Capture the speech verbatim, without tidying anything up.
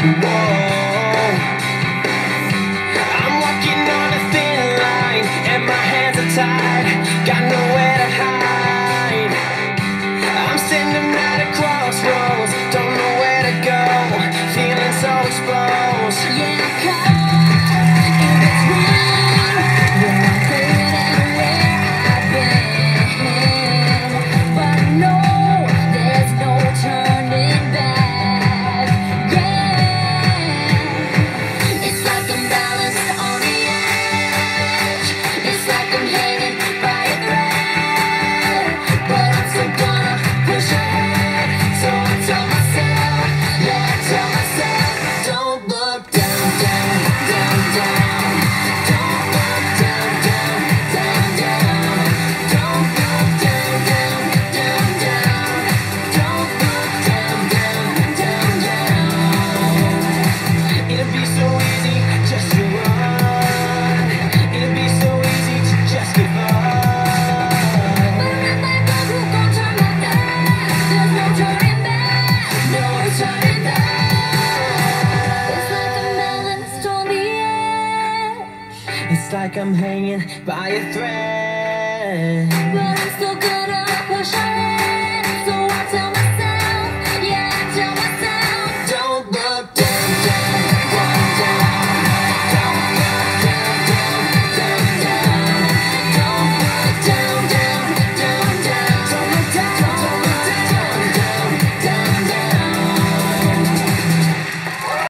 Whoa. I'm walking on a thin line and my hands are tied, got nowhere to hide. I'm standing at a crossroads, don't know where to go, feeling so exposed. Yeah, caught in between where I've been and where I've been, but no, there's no turning back. Yeah, it's like I'm balanced on the edge. It's like I'm hanging by a thread, but I'm still gonna push ahead. So I tell myself, yeah, I tell myself, don't look down, down, down, down. Don't look down, down, down, down. Don't look down, down, down, down. Don't look down, down, down, down. It'd be so easy just to run. It'd be so easy to just give up. But I'm like the who gon' turn my back. There's no turning back, no turning back. It's like I'm balanced on the edge, It's like I'm hanging by a thread. but I'm still gonna push ahead.